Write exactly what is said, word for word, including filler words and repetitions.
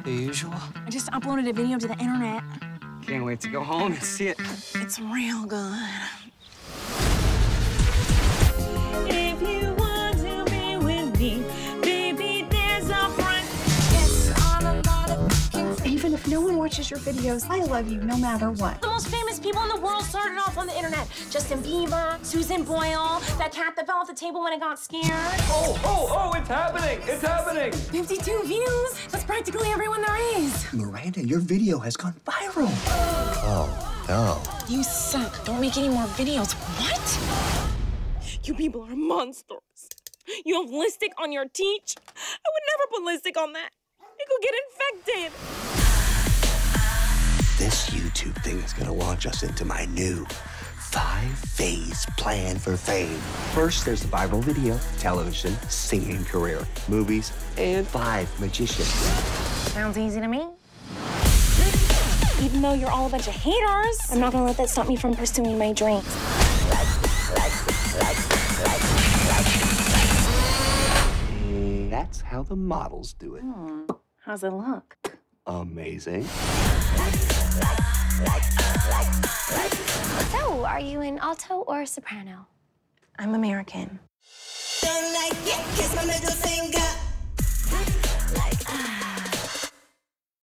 The usual? I just uploaded a video to the internet. Can't wait to go home and see it. It's real good. If you want to be with me, baby, there's a front. Yes, on a lot of Even if no one watches your videos, I love you no matter what. The most famous people in the world started off on the internet. Justin Bieber, Susan Boyle, that cat that fell off the table when it got scared. Oh, oh, oh, it's happening! It's happening! fifty-two views. That's practically everyone there is. Miranda, your video has gone viral. Oh, no. You suck. Don't make any more videos. What? You people are monsters. You have lipstick on your teeth. I would never put lipstick on that. It could get infected. This YouTube thing is gonna launch us into my new five-phase plan for fame. First, there's the viral video, television, singing career, movies, and five magicians. Sounds easy to me. Even though you're all a bunch of haters, I'm not gonna let that stop me from pursuing my dreams. That's how the models do it. Hmm. How's it look? Amazing. So, are you an alto or a soprano? I'm American. Don't like it, kiss my middle finger.